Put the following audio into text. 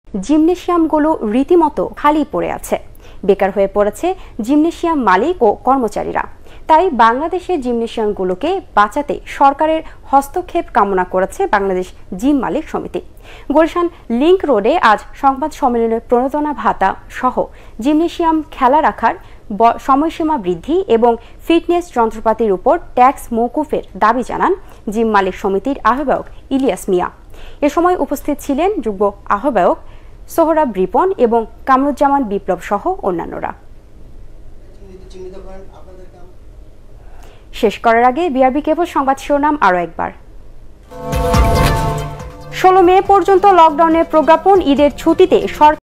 জিমনেশিয়ামগুলো রীতিমতো খালি পড়ে আছে। বেকার হয়ে পড়েছে জিমনেশিয়াম মালিক ও কর্মচারীরা। তাই বাংলাদেশের জিমনেশিয়ামগুলোকে বাঁচাতে সরকারের হস্তক্ষেপ কামনা করেছে বাংলাদেশ জিম মালিক সমিতি। গুলশান লিংক রোডে আজ সংবাদ সম্মেলনে প্রণোদনা ভাতা সহ জিমনেশিয়াম খেলা রাখার সময়সীমা বৃদ্ধি এবং ফিটনেস যন্ত্রপাতির উপর ট্যাক্স মওকুফের দাবি জানান জিম মালিক সমিতির আহ্বায়ক ইলিয়াস মিয়া। এ সময় উপস্থিত ছিলেন যুগ্ম আহ্বায়ক সোহরাব রিপন এবং কামরুজ্জামান বিপ্লব সহ অন্যান্যরা। শেষ করার আগে বিআরবি কেবল সংবাদ শিরোনাম আরও একবার। 16 মে পর্যন্ত লকডাউনের প্রজ্ঞাপন, ঈদের ছুটিতে সরকার